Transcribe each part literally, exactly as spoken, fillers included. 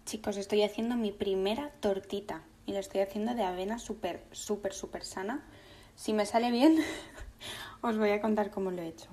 Chicos, estoy haciendo mi primera tortita y la estoy haciendo de avena súper, súper, súper sana. Si me sale bien, os voy a contar cómo lo he hecho.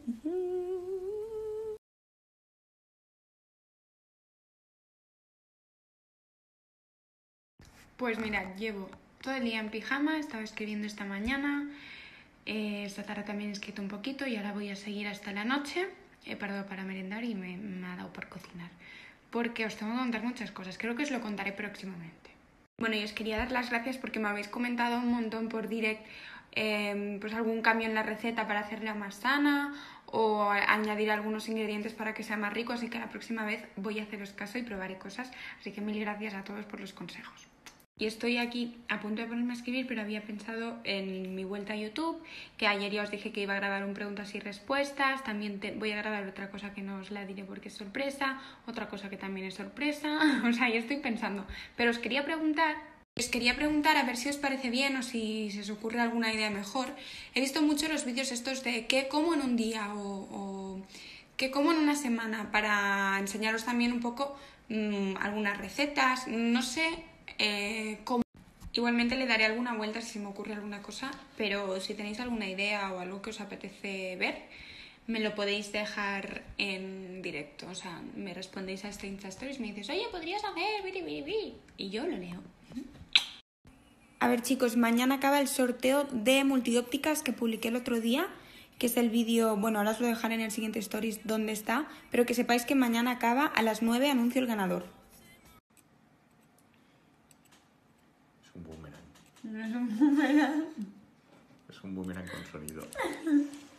Pues mirad, llevo todo el día en pijama, estaba escribiendo esta mañana, eh, esta tarde también he escrito un poquito y ahora voy a seguir hasta la noche. He parado para merendar y me, me ha dado por cocinar. Porque os tengo que contar muchas cosas, creo que os lo contaré próximamente. Bueno, y os quería dar las gracias porque me habéis comentado un montón por direct eh, pues algún cambio en la receta para hacerla más sana o añadir algunos ingredientes para que sea más rico, así que la próxima vez voy a haceros caso y probaré cosas, así que mil gracias a todos por los consejos. Y estoy aquí a punto de ponerme a escribir, pero había pensado en mi vuelta a YouTube, que ayer ya os dije que iba a grabar un preguntas y respuestas, también te, voy a grabar otra cosa que no os la diré porque es sorpresa, otra cosa que también es sorpresa, o sea, ya estoy pensando. Pero os quería preguntar, os quería preguntar a ver si os parece bien o si se os ocurre alguna idea mejor. He visto mucho los vídeos estos de qué como en un día o, o qué como en una semana para enseñaros también un poco mmm, algunas recetas, no sé... Eh, como... Igualmente le daré alguna vuelta si se me ocurre alguna cosa, pero si tenéis alguna idea o algo que os apetece ver, me lo podéis dejar en directo. O sea, me respondéis a este Insta Stories y me dices, oye, podrías hacer biri, biri, biri. Y yo lo leo. A ver, chicos, mañana acaba el sorteo de multiópticas que publiqué el otro día, que es el vídeo, bueno, ahora os lo dejaré en el siguiente Stories dónde está, pero que sepáis que mañana acaba a las nueve, anuncio el ganador. Un boomerang. No es un boomerang. Es un boomerang con sonido.